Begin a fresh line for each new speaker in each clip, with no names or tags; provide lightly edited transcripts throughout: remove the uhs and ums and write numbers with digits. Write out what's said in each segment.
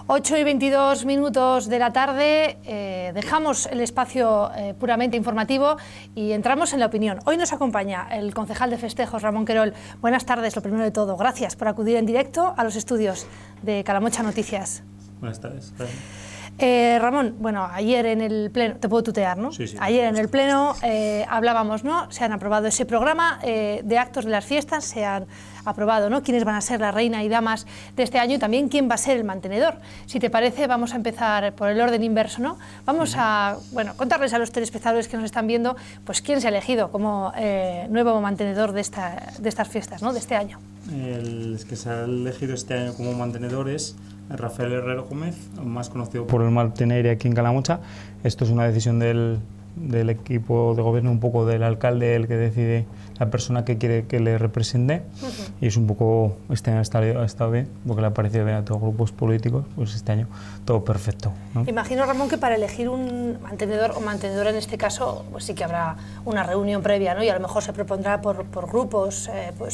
8:22 de la tarde, dejamos el espacio puramente informativo y entramos en la opinión. Hoy nos acompaña el concejal de festejos, Ramón Querol. Buenas tardes, lo primero de todo. Gracias por acudir en directo a los estudios de Calamocha Noticias.
Buenas tardes.
Ramón, bueno, ayer en el Pleno, te puedo tutear, ¿no?
Sí, sí.
Ayer en el Pleno hablábamos, ¿no? Se han aprobado ese programa de actos de las fiestas, se han aprobado, ¿no? Quiénes van a ser la reina y damas de este año y también quién va a ser el mantenedor. Si te parece, vamos a empezar por el orden inverso, ¿no? Vamos a, bueno, contarles a los telespectadores que nos están viendo, pues quién se ha elegido como nuevo mantenedor de estas fiestas, ¿no? De este año.
El que se ha elegido este año como mantenedor es Rafael Herrero Gómez, más conocido por el Mantener aquí en Calamocha. Esto es una decisión del equipo de gobierno, un poco del alcalde, el que decide la persona que quiere que le represente. Y es un poco, este año ha estado bien, porque le ha parecido bien a todos los grupos políticos, pues este año todo perfecto, ¿no?
Imagino, Ramón, que para elegir un mantenedor o mantenedora en este caso, pues sí que habrá una reunión previa, ¿no? Y a lo mejor se propondrá por grupos,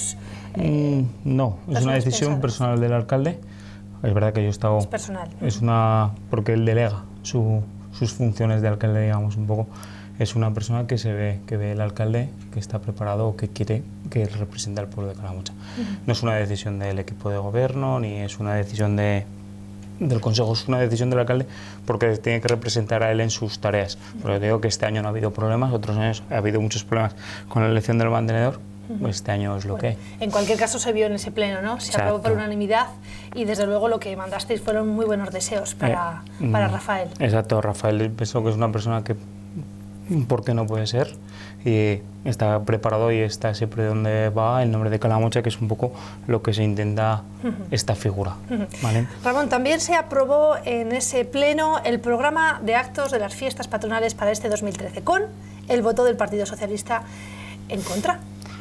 no, es una decisión personal del alcalde. Es verdad que yo he estado...
Es personal.
Es porque él delega sus funciones de alcalde, digamos, un poco. Es una persona que ve el alcalde, que está preparado o que quiere que represente al pueblo de Calamocha. No es una decisión del equipo de gobierno, ni es una decisión del consejo, es una decisión del alcalde porque tiene que representar a él en sus tareas. Porque digo que este año no ha habido problemas, otros años ha habido muchos problemas con la elección del mantenedor. Pues este año es lo que hay.
En cualquier caso se vio en ese pleno, ¿no? Se aprobó por unanimidad y desde luego lo que mandasteis fueron muy buenos deseos para Rafael.
Exacto, Rafael pensó que es una persona que, ¿por qué no puede ser? Y está preparado y está siempre donde va el nombre de Calamocha, que es un poco lo que se intenta esta figura, ¿vale?
Ramón, también se aprobó en ese pleno el programa de actos de las fiestas patronales para este 2013, con el voto del Partido Socialista en contra.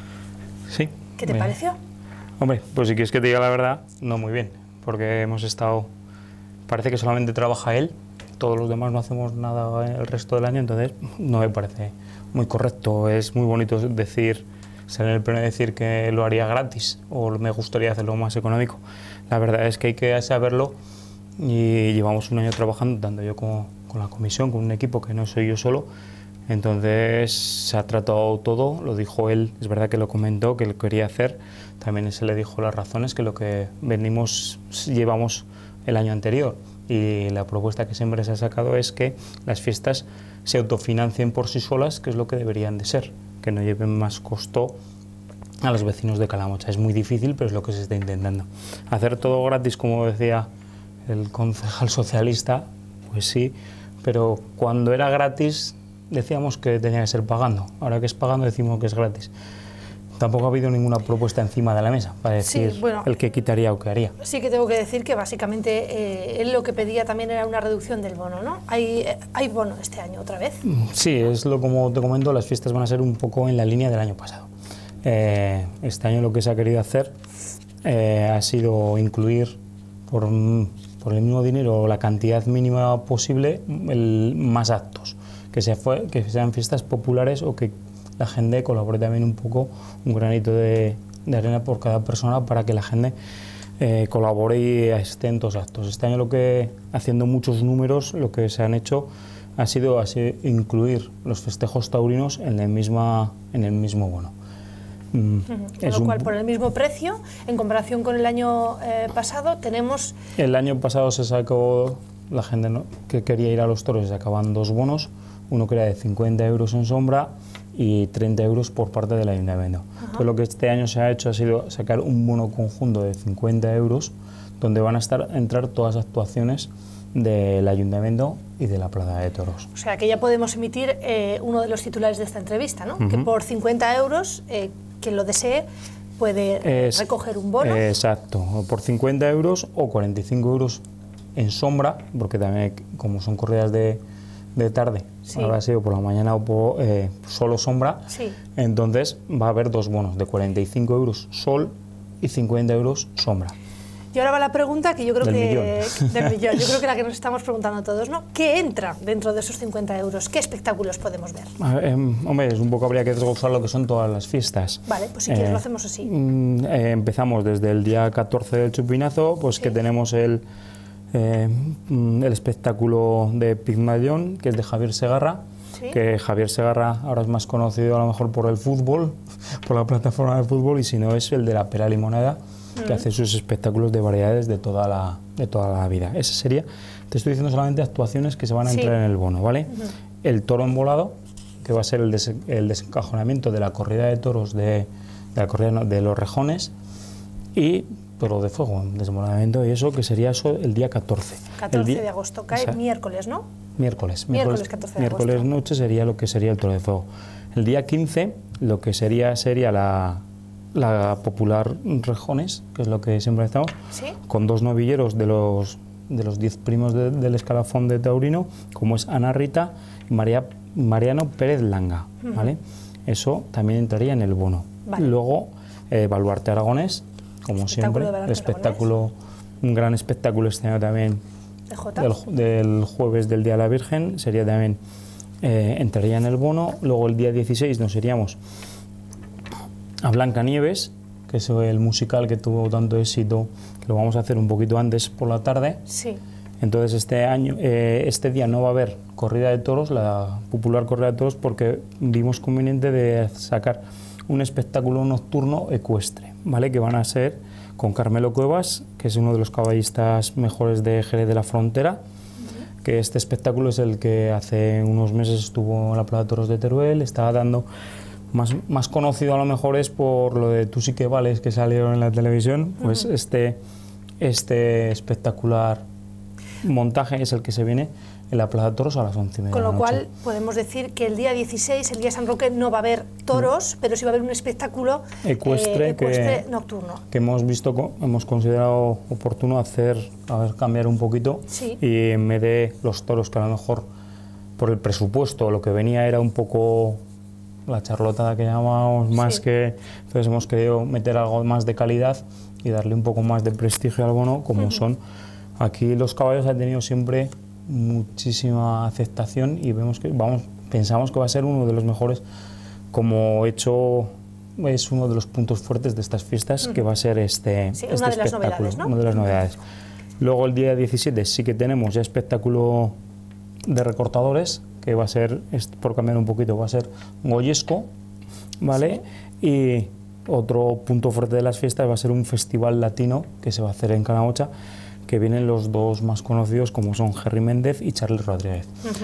Sí.
¿Qué te pareció?
Hombre, pues si quieres que te diga la verdad, no muy bien, porque hemos estado... Parece que solamente trabaja él, todos los demás no hacemos nada el resto del año, entonces no me parece muy correcto. Es muy bonito decir, ser en el pleno y decir que lo haría gratis, o me gustaría hacerlo más económico. La verdad es que hay que saberlo y llevamos un año trabajando, tanto yo como con la comisión, con un equipo que no soy yo solo. Entonces se ha tratado todo, lo dijo él, es verdad que lo comentó, que lo quería hacer, también se le dijo las razones, que lo que llevamos el año anterior y la propuesta que siempre se ha sacado es que las fiestas se autofinancien por sí solas, que es lo que deberían de ser, que no lleven más costo a los vecinos de Calamocha. Es muy difícil, pero es lo que se está intentando. Hacer todo gratis, como decía el concejal socialista, pues sí, pero cuando era gratis decíamos que tenía que ser pagando, ahora que es pagando decimos que es gratis. Tampoco ha habido ninguna propuesta encima de la mesa para decir el que quitaría o que haría.
Sí que tengo que decir que básicamente él lo que pedía también era una reducción del bono, ¿no? ¿Hay bono este año otra vez?
Sí, como te comento, las fiestas van a ser un poco en la línea del año pasado. Este año lo que se ha querido hacer ha sido incluir por el mismo dinero, la cantidad mínima posible, más actos. Que sean fiestas populares o que la gente colabore también un poco, un granito de arena por cada persona para que la gente colabore y esté en todos actos. Este año haciendo muchos números, lo que se han hecho ha sido incluir los festejos taurinos en el mismo bono.
Con lo cual, por el mismo precio, en comparación con el año pasado, tenemos...
El año pasado se sacó, la gente que quería ir a los toros, se sacaban dos bonos, uno que era de 50 euros en sombra y 30 euros por parte del ayuntamiento. Entonces, lo que este año se ha hecho ha sido sacar un bono conjunto de 50 euros donde van a entrar todas las actuaciones del ayuntamiento y de la plaza de toros.
O sea, que ya podemos emitir uno de los titulares de esta entrevista, ¿no? Que por 50 euros, quien lo desee puede recoger un bono.
Exacto, por 50 euros o 45 euros en sombra, porque también como son corridas de tarde, habrá sido por la mañana o solo sombra, entonces va a haber dos bonos de 45 euros sol y 50 euros sombra.
Y ahora va la pregunta que yo creo
del
millón. Yo creo que la que nos estamos preguntando todos, ¿no? ¿Qué entra dentro de esos 50 euros? ¿Qué espectáculos podemos ver?
Hombre, es un poco, habría que desglosar lo que son todas las fiestas.
Vale, pues si quieres lo hacemos así.
Empezamos desde el día 14 del Chupinazo, pues que tenemos el el espectáculo de Pigmalión, que es de Javier Segarra,
¿sí?
Que Javier Segarra ahora es más conocido a lo mejor por el fútbol, por la plataforma de fútbol, y si no es el de la Pera Limonada, que hace sus espectáculos de variedades de toda la vida. Ese sería, te estoy diciendo solamente actuaciones que se van a entrar en el bono, ¿vale? El toro embolado, que va a ser el desencajonamiento de la corrida de toros de los Rejones, y toro de fuego, desenvolvimiento y eso, que sería eso el día 14.
14 de agosto, cae miércoles, ¿no?
Miércoles
14 de agosto.
Miércoles noche sería lo que sería el toro de fuego. El día 15 lo que sería la popular Rejones, que es lo que siempre estamos,
¿sí?
Con dos novilleros de los 10 primos del escalafón de Taurino, como es Ana Rita y Mariano Pérez Langa, ¿vale? Eso también entraría en el bono.
Vale.
Luego, Baluarte Aragonés, como siempre, un gran espectáculo este año también, del jueves del Día de la Virgen, sería también, entraría en el bono. Luego el día 16 nos iríamos a Blancanieves, que es el musical que tuvo tanto éxito, que lo vamos a hacer un poquito antes por la tarde.
Sí.
Entonces este día no va a haber corrida de toros, la popular corrida de toros, porque vimos conveniente de sacar un espectáculo nocturno ecuestre, ¿vale? Que van a ser con Carmelo Cuevas, que es uno de los caballistas mejores de Jerez de la Frontera, que este espectáculo es el que hace unos meses estuvo en la Plaza de Toros de Teruel, estaba dando, más conocido a lo mejor es por lo de Tú sí que vales, que salieron en la televisión, pues este espectacular montaje es el que se viene en la Plaza de Toros a las 11:30.
Con lo cual podemos decir que el día 16, el día de San Roque, no va a haber toros, pero sí va a haber un espectáculo ecuestre nocturno. Que
hemos considerado oportuno cambiar un poquito,
sí.
Y en vez de los toros, que a lo mejor por el presupuesto lo que venía era un poco la charlotada que llamamos, más
sí.
que, entonces hemos querido meter algo más de calidad y darle un poco más de prestigio al bono, como son. Aquí los caballos han tenido siempre muchísima aceptación y pensamos que va a ser uno de los mejores, como hecho es uno de los puntos fuertes de estas fiestas, que va a ser este
una de las novedades, ¿no?
Una de las novedades. Luego el día 17 sí que tenemos ya espectáculo de recortadores, que va a ser, por cambiar un poquito, va a ser goyesco, ¿vale? Sí. Y otro punto fuerte de las fiestas va a ser un festival latino que se va a hacer en Canagocha, que vienen los dos más conocidos, como son Jerry Méndez y Charles Rodríguez.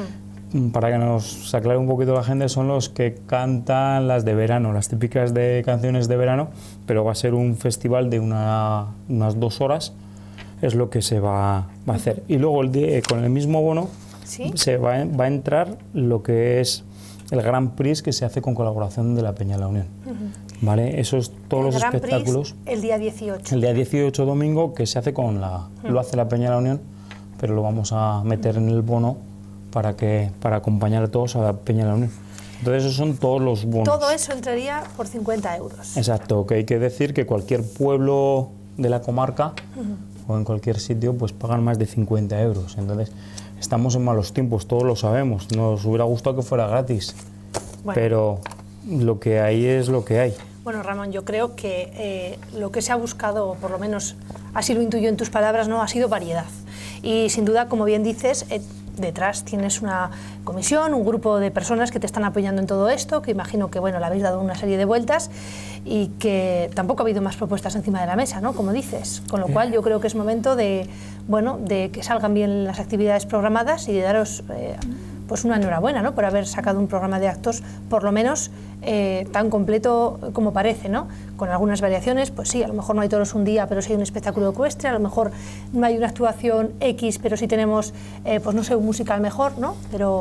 Para que nos aclare un poquito la gente, son los que cantan las de verano, las típicas de canciones de verano, pero va a ser un festival de unas 2 horas, es lo que se va a hacer. Y luego con el mismo bono,
¿sí?
Se va a entrar lo que es el Grand Prix, que se hace con colaboración de la Peña de la Unión. ¿Vale? Eso es todos los espectáculos.
El día 18.
El día 18 domingo, que se hace lo hace la Peña de la Unión, pero lo vamos a meter en el bono para acompañar a todos a la Peña de la Unión. Entonces esos son todos los bonos.
Todo eso entraría por 50 euros.
Exacto, que hay que decir que cualquier pueblo de la comarca o en cualquier sitio pues pagan más de 50 euros. Entonces estamos en malos tiempos, todos lo sabemos. Nos hubiera gustado que fuera gratis, pero lo que hay es lo que hay.
Bueno, Ramón, yo creo que lo que se ha buscado, por lo menos así lo intuyo en tus palabras, ¿no?, ha sido variedad. Y sin duda, como bien dices, detrás tienes una comisión, un grupo de personas que te están apoyando en todo esto, que imagino que, bueno, le habéis dado una serie de vueltas y que tampoco ha habido más propuestas encima de la mesa, ¿no?, como dices. Con lo cual yo creo que es momento de que salgan bien las actividades programadas y de daros pues una enhorabuena, ¿no?, por haber sacado un programa de actos, por lo menos tan completo como parece, ¿no?, con algunas variaciones. Pues sí, a lo mejor no hay toros un día, pero sí hay un espectáculo ecuestre, a lo mejor no hay una actuación X, pero sí tenemos, pues no sé, un musical mejor, ¿no? Pero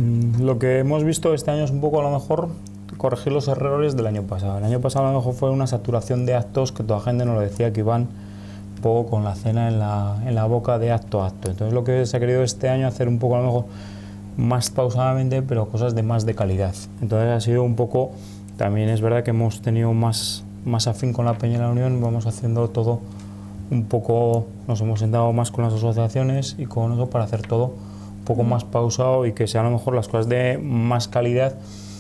lo que hemos visto este año es un poco, a lo mejor, corregir los errores del año pasado. El año pasado a lo mejor fue una saturación de actos que toda la gente nos lo decía, que iban un poco con la cena en la boca de acto a acto. Entonces lo que se ha querido este año hacer un poco, a lo mejor, más pausadamente, pero cosas más de calidad. Entonces ha sido un poco, también es verdad que hemos tenido más afín con la Peña de la Unión, vamos haciendo todo un poco, nos hemos sentado más con las asociaciones y con eso para hacer todo un poco más pausado y que sean a lo mejor las cosas de más calidad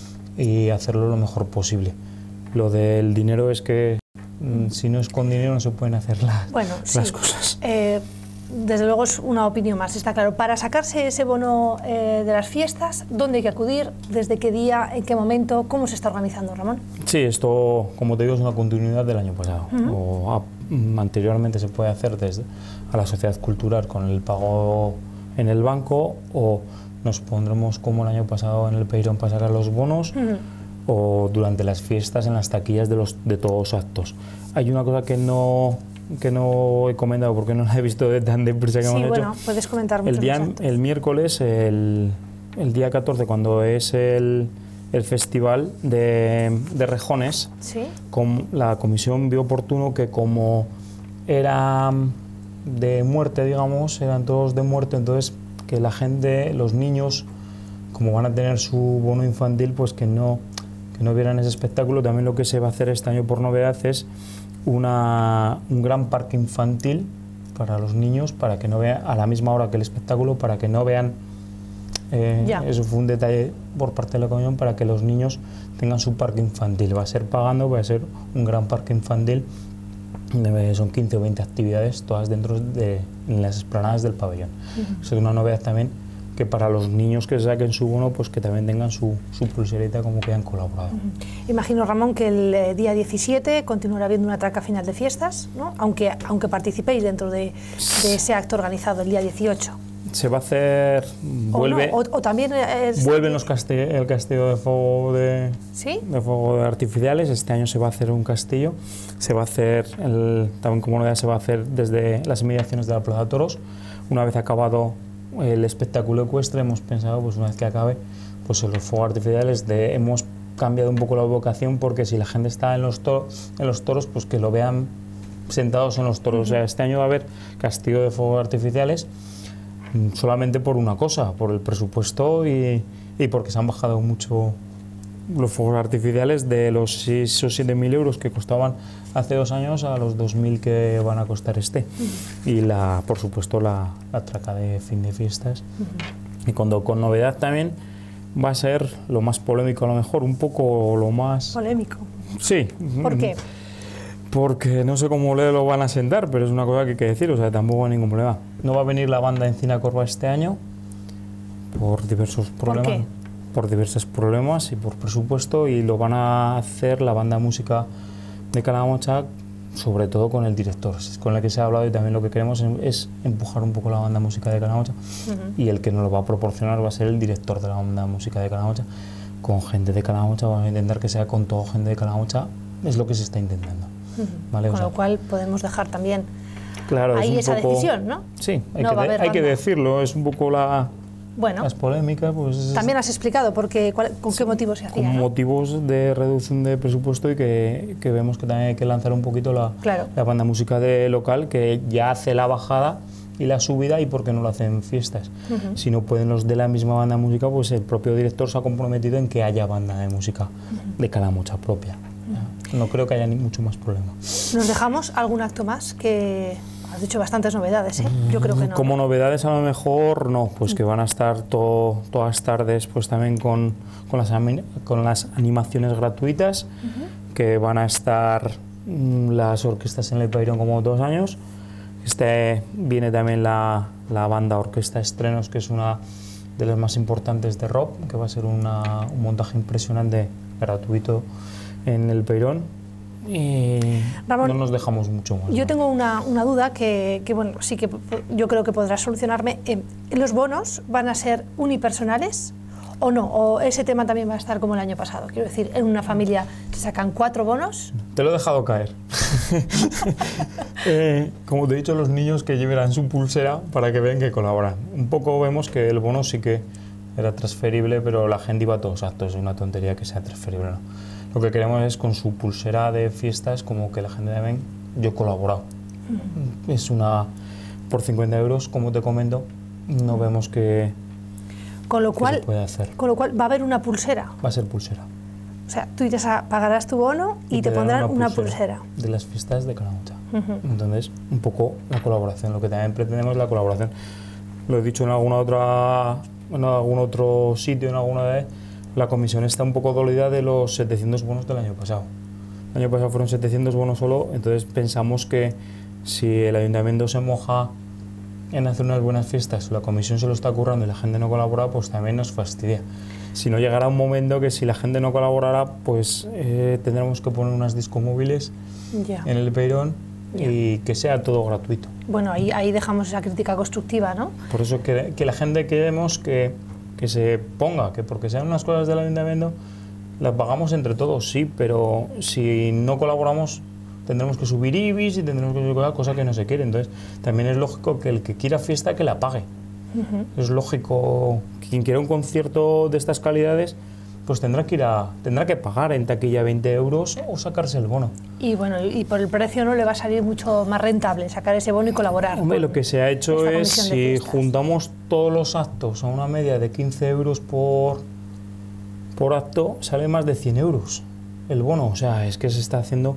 y hacerlo lo mejor posible. Lo del dinero es que si no es con dinero no se pueden hacer las cosas.
desde luego es una opinión más, está claro. Para sacarse ese bono de las fiestas, ¿dónde hay que acudir? ¿Desde qué día? ¿En qué momento? ¿Cómo se está organizando, Ramón?
Sí, esto, como te digo, es una continuidad del año pasado. Anteriormente se puede hacer desde a la sociedad cultural con el pago en el banco, o nos pondremos como el año pasado en el Peirón para sacar los bonos, o durante las fiestas en las taquillas de todos los actos. Hay una cosa que no he comentado porque no la he visto de tan deprisa que hemos hecho. Sí, bueno,
puedes comentar mucho
el miércoles, el día 14, cuando es el festival de rejones,
¿sí?
La comisión vio oportuno que, como era de muerte, digamos, eran todos de muerte, entonces que la gente, los niños, como van a tener su bono infantil, pues que no vieran ese espectáculo. También lo que se va a hacer este año por novedad es un gran parque infantil para los niños, para que no vean a la misma hora que el espectáculo, para que no vean. Eso fue un detalle por parte de la comisión, para que los niños tengan su parque infantil. Va a ser pagando, va a ser un gran parque infantil, son 15 o 20 actividades, todas dentro en las explanadas del pabellón. Es una novedad también, que para los niños que saquen su bono, pues que también tengan su pulserita como que han colaborado.
Imagino, Ramón, que el día 17 continuará habiendo una traca final de fiestas, ¿no? aunque participéis dentro de ese acto organizado el día 18.
Se va a hacer, vuelve,
o también
vuelven el castillo de fuego de fuego artificiales. Este año se va a hacer un castillo, se va a hacer, también como novedad, se va a hacer desde las inmediaciones de la Plaza de Toros. Una vez acabado el espectáculo ecuestre, hemos pensado, pues una vez que acabe, pues en los fuegos artificiales, hemos cambiado un poco la vocación, porque si la gente está en los toros, pues que lo vean sentados en los toros. O sea, este año va a haber castillo de fuegos artificiales, solamente por una cosa, por el presupuesto y porque se han bajado mucho los fuegos artificiales de los 6 o 7.000 euros que costaban hace 2 años a los 2.000 que van a costar este. Y por supuesto la traca de fin de fiestas. Y con novedad también va a ser lo más polémico, a lo mejor, un poco lo más...
¿Polémico?
Sí.
¿Por qué?
Porque no sé cómo lo van a sentar, pero es una cosa que hay que decir, o sea, tampoco hay ningún problema. No va a venir la banda Encina Corva este año por diversos problemas.
¿Por qué?
Por diversos problemas y por presupuesto, y lo van a hacer la banda música de Calamocha, sobre todo con el director, con el que se ha hablado, y también lo que queremos es empujar un poco la banda música de Calamocha, y el que nos lo va a proporcionar va a ser el director de la banda música de Calamocha, con gente de Calamocha. Vamos a intentar que sea con todo gente de Calamocha, es lo que se está intentando. ¿Vale?
Con lo cual podemos dejar también
ahí
esa decisión, ¿no?
Sí, hay que decirlo, es un poco las polémicas. Pues
también has explicado con qué motivos se hacía.
Con motivos de reducción de presupuesto, y que vemos que también hay que lanzar un poquito la banda música de local, que ya hace la bajada y la subida, y por qué no lo hacen en fiestas. Si no pueden los de la misma banda música, pues el propio director se ha comprometido en que haya banda de música de Calamocha propia. No creo que haya mucho más problema.
¿Nos dejamos algún acto más? Que has dicho bastantes novedades, ¿eh? Yo creo que no.
Como novedades, a lo mejor no, pues que van a estar todas las tardes, pues también con las animaciones gratuitas, que van a estar las orquestas en el Peirón como 2 años. Viene también la banda Orquesta Estrenos, que es una de las más importantes de rock, que va a ser un montaje impresionante, gratuito, en el Peirón. Y Ramón, no nos dejamos mucho más.
Yo tengo una duda que bueno, sí que yo creo que podrás solucionarme. ¿Los bonos van a ser unipersonales o no? ¿O ese tema también va a estar como el año pasado? Quiero decir, en una familia se sacan 4 bonos.
Te lo he dejado caer. Como te he dicho, los niños que llevarán su pulsera para que vean que colaboran. Un poco vemos que el bono sí que era transferible, pero la gente iba a todos actos, es una tontería que sea transferible, ¿no? Lo que queremos es, con su pulsera de fiestas, como que la gente vea, yo he colaborado. Es por 50 euros, como te comento, no vemos que se puede hacer.
Con lo cual, ¿va a haber una pulsera?
Va a ser pulsera.
O sea, tú pagarás tu bono y te pondrán una pulsera.
De las fiestas de Calamocha. Entonces, un poco la colaboración, lo que también pretendemos es la colaboración. Lo he dicho en algún otro sitio, en alguna vez. La comisión está un poco dolida de los 700 bonos del año pasado. El año pasado fueron 700 bonos solo, entonces pensamos que si el ayuntamiento se moja en hacer unas buenas fiestas, la comisión se lo está currando y la gente no colabora, pues también nos fastidia. Si no, llegará un momento que si la gente no colaborará, pues tendremos que poner unas discomóviles en el Peirón y que sea todo gratuito.
Bueno, ahí dejamos esa crítica constructiva, ¿no?
Por eso que la gente queremos que se ponga, que porque sean unas cosas del ayuntamiento, las pagamos entre todos, sí, pero si no colaboramos tendremos que subir IBIs y tendremos que subir cosas que no se quiere. Entonces también es lógico que el que quiera fiesta que la pague. Es lógico que quien quiera un concierto de estas calidades pues tendrá que pagar en taquilla 20 euros o sacarse el bono.
Y bueno, y por el precio no le va a salir mucho más rentable sacar ese bono y colaborar.
Hombre, lo que se ha hecho es, si juntamos todos los actos a una media de 15 euros por acto, sale más de 100 euros el bono. O sea, es que se está haciendo,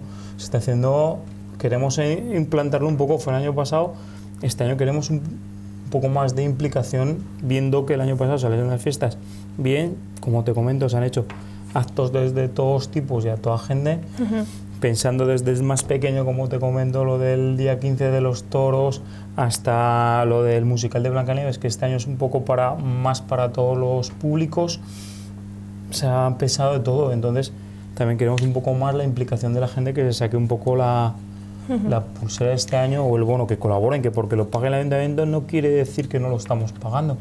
queremos implantarlo un poco, fue el año pasado, este año queremos un poco más de implicación, viendo que el año pasado salieron las fiestas bien, como te comento, se han hecho actos desde todos tipos y a toda gente, pensando desde el más pequeño, como te comento, lo del día 15 de los toros, hasta lo del musical de Blancanieves, que este año es un poco más para todos los públicos. Se ha pensado de todo, entonces también queremos un poco más la implicación de la gente, que se saque un poco la pulsera de este año o el bono, que colaboren, que porque lo pague el ayuntamiento no quiere decir que no lo estamos pagando.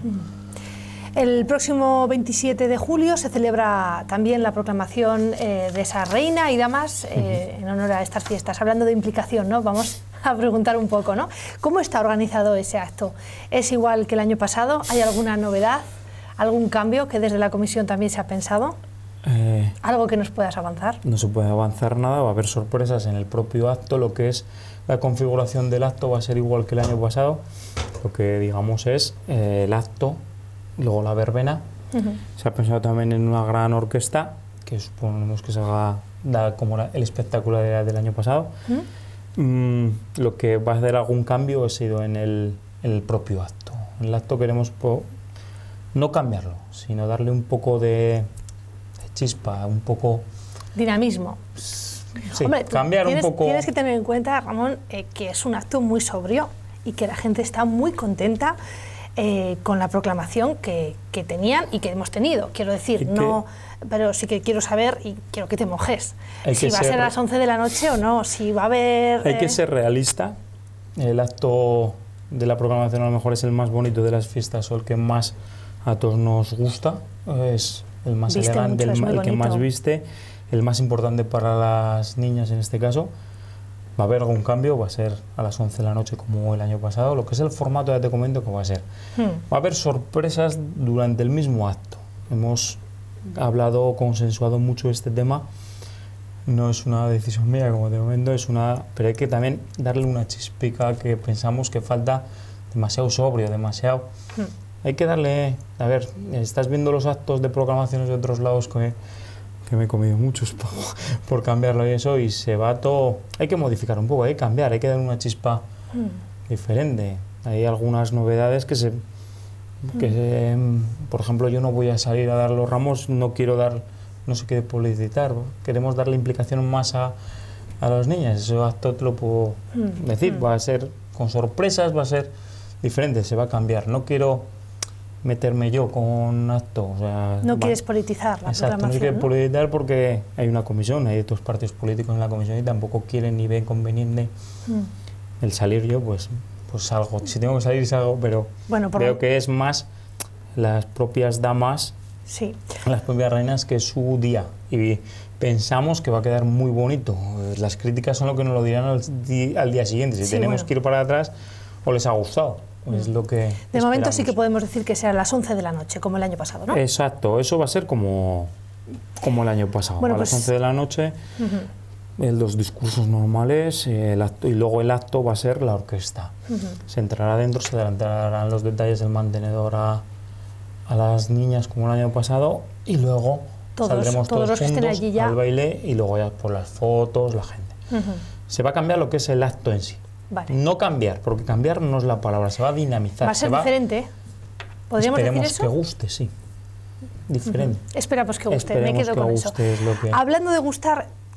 El próximo 27 de julio se celebra también la proclamación de esa reina y damas en honor a estas fiestas. Hablando de implicación, ¿no? Vamos a preguntar un poco, ¿no? ¿Cómo está organizado ese acto? ¿Es igual que el año pasado? ¿Hay alguna novedad? ¿Algún cambio que desde la comisión también se ha pensado? ¿Algo que nos puedas avanzar?
No se puede avanzar nada, va a haber sorpresas en el propio acto. Lo que es la configuración del acto va a ser igual que el año pasado. Lo que digamos es el acto, luego la verbena. Se ha pensado también en una gran orquesta, que suponemos que se haga como el espectáculo del año pasado. Lo que va a hacer algún cambio ha sido en el propio acto. En el acto queremos no cambiarlo, sino darle un poco de chispa, un poco...
dinamismo.
Sí,
hombre,
cambiar un poco...
Tienes que tener en cuenta, Ramón, que es un acto muy sobrio y que la gente está muy contenta con la proclamación que tenían y que hemos tenido. Quiero decir, no... Pero sí que quiero saber y quiero que te mojes. Si va a ser a las 11 de la noche o no, si va a haber...
Hay que ser realista. El acto de la proclamación a lo mejor es el más bonito de las fiestas o el que más a todos nos gusta. Es el más elegante, el que más viste, el más importante para las niñas en este caso. Va a haber algún cambio, va a ser a las 11 de la noche como el año pasado. Lo que es el formato ya te comento que va a ser. Va a haber sorpresas durante el mismo acto. Hemos hablado, consensuado mucho este tema. No es una decisión mía, como te comento, pero hay que también darle una chispica que pensamos que falta, demasiado sobrio, demasiado... Hay que darle... A ver, estás viendo los actos de proclamaciones de otros lados que me he comido muchos por cambiarlo y eso, y se va todo... Hay que modificar un poco, hay que cambiar, hay que dar una chispa diferente. Hay algunas novedades por ejemplo, yo no voy a salir a dar los ramos, no se quiere publicitar, queremos darle implicación más a las niñas. Ese acto te lo puedo decir, va a ser con sorpresas, va a ser diferente, se va a cambiar. No quiero meterme yo con un acto. O sea,
no quieres politizar la programación,
no quiero politizar porque hay una comisión, hay otros partidos políticos en la comisión y tampoco quieren ni ven conveniente el salir yo, pues salgo. Si tengo que salir, salgo, pero veo que es más las propias damas, las propias reinas, que es su día. Y pensamos que va a quedar muy bonito. Las críticas son lo que nos lo dirán al día siguiente. Si tenemos que ir para atrás, o les ha gustado. Es lo que
de
esperamos.
momento sí que podemos decir que sea a las 11 de la noche, como el año pasado, ¿no?
Exacto, eso va a ser como el año pasado. Bueno, a las 11 de la noche, los discursos normales, el acto, y luego el acto va a ser la orquesta. Se entrará dentro, se adelantarán los detalles del mantenedor a las niñas como el año pasado, y luego saldremos todos
los que
juntos
estén allí ya
al baile, y luego ya por las fotos, la gente. Se va a cambiar lo que es el acto en sí.
Vale.
No cambiar, porque cambiar no es la palabra, se va a dinamizar.
Va a ser diferente. ¿Podríamos decir eso?
Que guste, sí. Diferente.
Esperamos que guste, me quedo con eso. Hablando de gustar,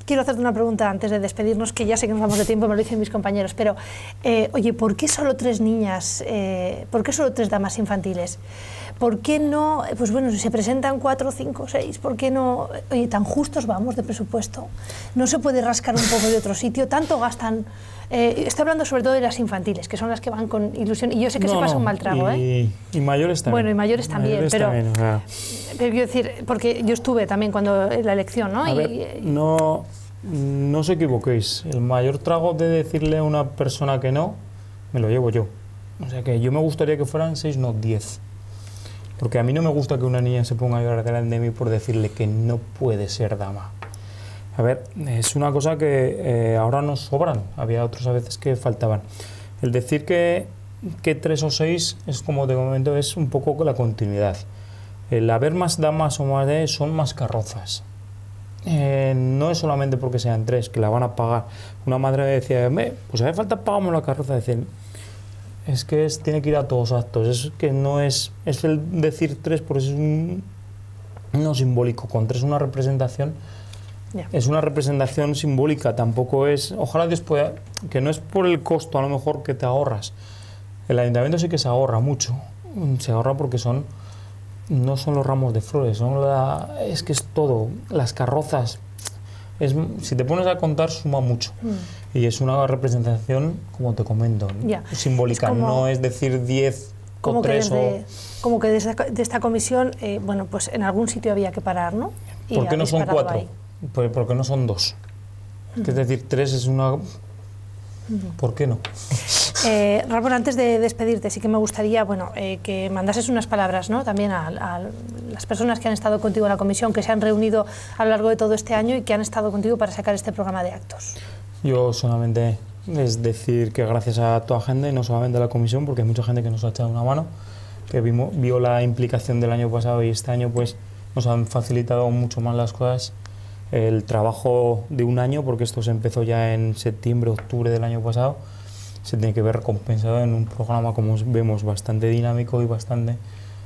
quiero hacerte una pregunta antes de despedirnos, que ya sé que nos vamos de tiempo, me lo dicen mis compañeros, pero oye, ¿por qué solo 3 niñas, por qué solo 3 damas infantiles? ¿Por qué no, pues bueno, si se presentan 4, 5, 6, ¿por qué no, oye, tan justos vamos de presupuesto? ¿No se puede rascar un poco de otro sitio? ¿Tanto gastan? Estoy hablando sobre todo de las infantiles, que son las que van con ilusión, y yo sé que se pasa un mal trago,
y mayores también.
Bueno, y mayores también, pero
o
quiero decir, porque yo estuve también cuando en la elección, ¿no?
A ver, no os equivoquéis, el mayor trago de decirle a una persona que no, me lo llevo yo. O sea que yo me gustaría que fueran 6, no 10. Porque a mí no me gusta que una niña se ponga a llorar delante de mí por decirle que no puede ser dama. A ver, es una cosa que ahora nos sobran, había otras veces que faltaban. El decir que 3 o 6 es, como te comento, es un poco la continuidad. El haber más damas o más de son más carrozas. No es solamente porque sean 3, que la van a pagar. Una madre me decía, pues hace falta pagamos la carroza. Decía, es que tiene que ir a todos actos, es que no es el decir 3, por eso es no simbólico, con 3 una representación, es una representación simbólica, tampoco es, ojalá Dios pueda, que no es por el costo a lo mejor que te ahorras, el ayuntamiento sí que se ahorra mucho, se ahorra porque no son los ramos de flores, es que es todo, las carrozas, si te pones a contar suma mucho. Y es una representación, como te comento, simbólica, no es decir 10 o 3
como que de esta comisión, bueno, pues en algún sitio había que parar, ¿no?
¿Por qué no son 4? Pues porque no son 2. Es decir, 3 es una... ¿Por qué no?
Ramón, antes de despedirte, sí que me gustaría, bueno, que mandases unas palabras, ¿no? También a las personas que han estado contigo en la comisión, que se han reunido a lo largo de todo este año y que han estado contigo para sacar este programa de actos.
Yo solamente es decir que gracias a tu agenda y no solamente a la comisión, porque hay mucha gente que nos ha echado una mano, que vio la implicación del año pasado y este año pues nos han facilitado mucho más las cosas. El trabajo de un año, porque esto se empezó ya en septiembre, octubre del año pasado, se tiene que ver recompensado en un programa, como vemos, bastante dinámico y bastante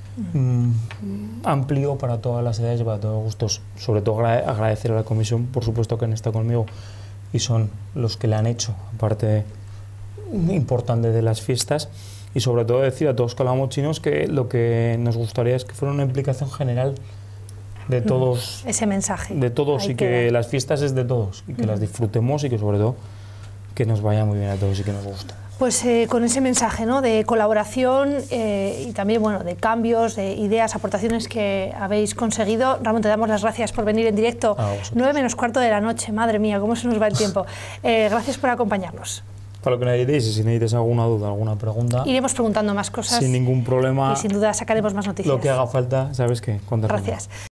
amplio para todas las edades y para todos los gustos. Sobre todo agradecer a la comisión, por supuesto, que han estado conmigo y son los que le han hecho, aparte importante de las fiestas, y sobre todo decir a todos calamochinos que lo que nos gustaría es que fuera una implicación general de todos,
ese mensaje
de todos, y que las fiestas es de todos y que las disfrutemos y que sobre todo que nos vaya muy bien a todos y que nos guste.
Pues con ese mensaje, ¿no?, de colaboración y también, bueno, de cambios, de ideas, aportaciones que habéis conseguido. Ramón, te damos las gracias por venir en directo. 9 menos cuarto de la noche, madre mía, cómo se nos va el tiempo. Gracias por acompañarnos.
Para lo que necesitéis, y si necesitáis alguna duda, alguna pregunta,
iremos preguntando más cosas.
Sin ningún problema.
Y sin duda sacaremos más noticias.
Lo que haga falta, sabes que contar.
Gracias.